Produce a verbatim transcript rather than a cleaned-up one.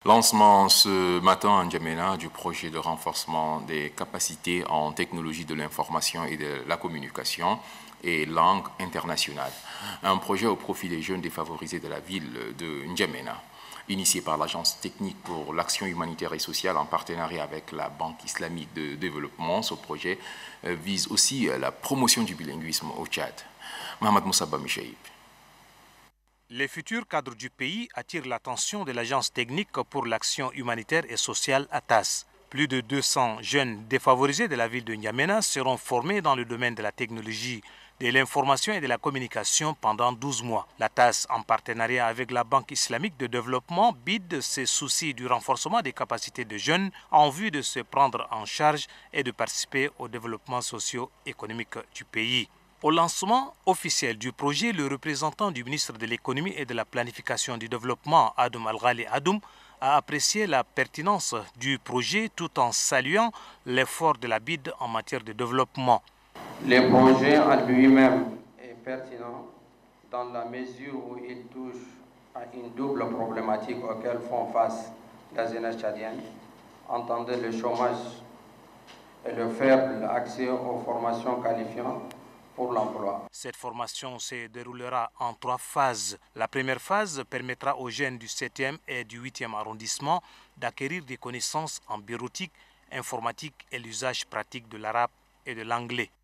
Lancement ce matin en N'Djamena du projet de renforcement des capacités en technologie de l'information et de la communication et langue internationale. Un projet au profit des jeunes défavorisés de la ville de N'Djamena, initié par l'Agence technique pour l'action humanitaire et sociale en partenariat avec la Banque islamique de développement. Ce projet vise aussi la promotion du bilinguisme au Tchad. Mohamed Moussa Bamichaïb. Les futurs cadres du pays attirent l'attention de l'Agence technique pour l'action humanitaire et sociale A T A S. Plus de deux cents jeunes défavorisés de la ville de N'Djamena seront formés dans le domaine de la technologie, de l'information et de la communication pendant douze mois. La T A S, en partenariat avec la Banque islamique de développement, bide ses soucis du renforcement des capacités des jeunes en vue de se prendre en charge et de participer au développement socio-économique du pays. Au lancement officiel du projet, le représentant du ministre de l'économie et de la planification du développement, Adoum Al-Ghali Adoum, a apprécié la pertinence du projet tout en saluant l'effort de la B I D en matière de développement. Le projet en lui-même est pertinent dans la mesure où il touche à une double problématique auquel font face la jeunesse tchadienne, entendez le chômage et le faible accès aux formations qualifiantes pour l'emploi. Cette formation se déroulera en trois phases. La première phase permettra aux jeunes du septième et du huitième arrondissement d'acquérir des connaissances en bureautique, informatique et l'usage pratique de l'arabe et de l'anglais.